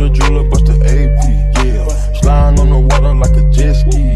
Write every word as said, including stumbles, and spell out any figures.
the jeweler, bust the A P, yeah. Sliding on the water like a jet ski,